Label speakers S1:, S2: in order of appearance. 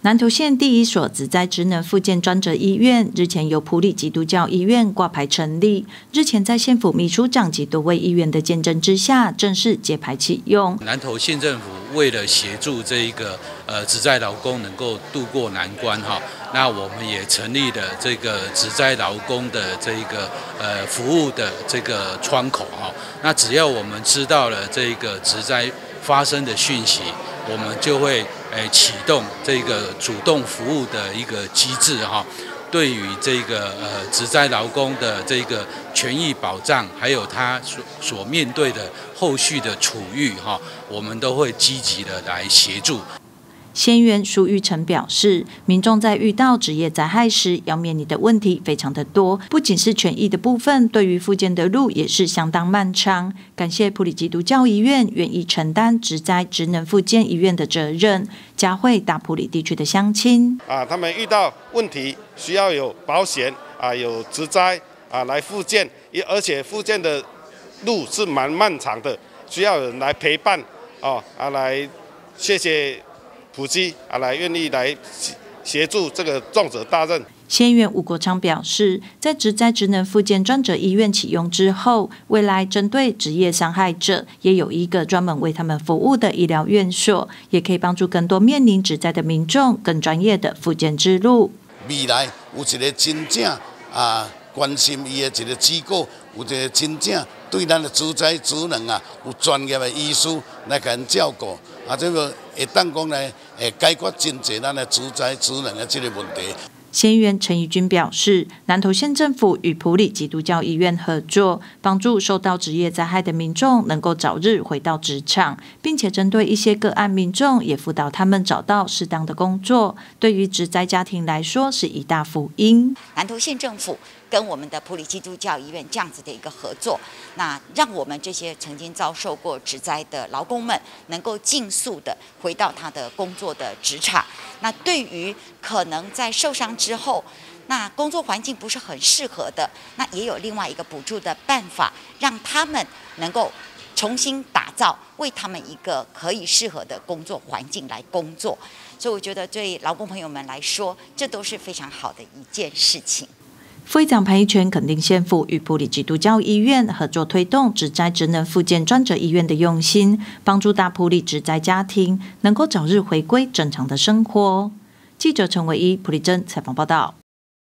S1: 南投县第一所职灾职能复健专责医院日前由埔里基督教医院挂牌成立，日前在县府秘书长及多位议员的见证之下，正式揭牌启用。
S2: 南投县政府为了协助这一个职灾劳工能够渡过难关哈，那我们也成立了这个职灾劳工的这一个服务的这个窗口哈。那只要我们知道了这个职灾发生的讯息，我们就会启动这个主动服务的一个机制哈。对于这个职灾劳工的这个权益保障，还有他所面对的后续的处遇哈，我们都会积极的来协助。
S1: 县员苏玉成表示，民众在遇到职业灾害时，要面临的问题非常的多，不仅是权益的部分，对于复健的路也是相当漫长。感谢埔里基督教医院愿意承担职灾职能复健医院的责任，嘉惠大埔里地区的乡亲
S3: 他们遇到问题需要有保险有职灾来复健，而且复健的路是蛮漫长的，需要有人来陪伴来谢谢普基来愿意来协助这个重责大任。
S1: 县员吴国昌表示，在职灾职能复健专责医院启用之后，未来针对职业伤害者，也有一个专门为他们服务的医疗院所，也可以帮助更多面临职灾的民众更专业的复健之路。
S4: 未来有一个真正关心伊的一个机构，有一个真正对咱的职灾职能有专业的医师来给人照顾，这个会当讲来解决真侪咱的职灾职能的这个问题。
S1: 县员陈怡君表示，南投县政府与埔里基督教医院合作，帮助受到职业灾害的民众能够早日回到职场，并且针对一些个案民众，也辅导他们找到适当的工作。对于职灾家庭来说，是一大福音。
S5: 南投县政府跟我们的埔里基督教医院这样子的一个合作，那让我们这些曾经遭受过职灾的劳工们，能够尽速的回到他的工作的职场。那对于可能在受伤之后，那工作环境不是很适合的，那也有另外一个补助的办法，让他们能够重新打造，为他们一个可以适合的工作环境来工作。所以我觉得对劳工朋友们来说，这都是非常好的一件事情。
S1: 副议长潘一全肯定县府与埔里基督教医院合作推动职灾职能复健专责医院的用心，帮助大埔里职灾家庭能够早日回归正常的生活。记者陈维一埔里镇采访报道。